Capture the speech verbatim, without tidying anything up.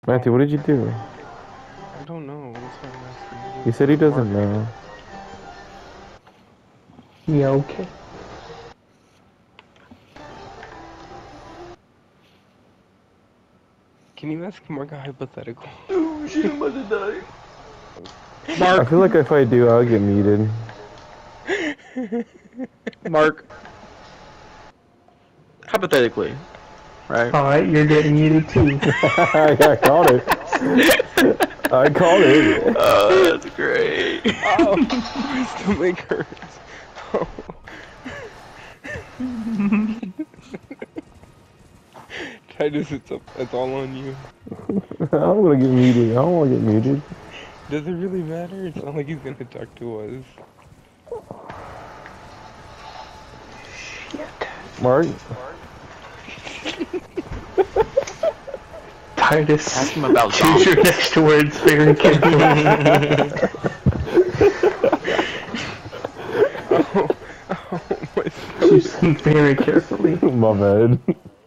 Matthew, what did you do? I don't know. That's why I'm asking. He said he doesn't know. Yeah, okay. Can you ask Mark a hypothetical? Oh shit, I'm about to die. Mark. I feel like if I do, I'll get muted. Mark. Hypothetically, right? Alright, you're getting muted too. I, I called it. I called it. Oh, that's great. Oh, my stomach hurts. Oh. Titus, it's, up, it's all on you. I'm gonna get muted. I don't wanna get muted. Does it really matter? It's not like he's gonna talk to us. Shit. Mark? Titus, Ask him about choose your next words very carefully. Oh, oh, my Choose them very carefully. My bad.